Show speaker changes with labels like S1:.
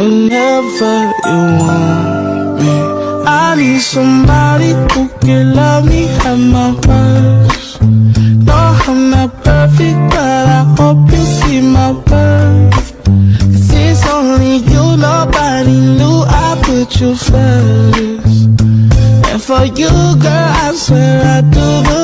S1: whenever you want me. I need somebody who can love me at my worst. No, I'm not perfect, but I hope you see my worth. 'Cause it's only you, nobody knew I put you first. And for you, girl, I swear I do the